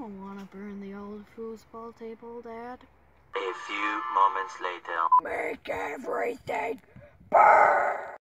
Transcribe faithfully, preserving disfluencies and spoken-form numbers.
don't want to burn the old foosball table, Dad. A few moments later. Make everything burn!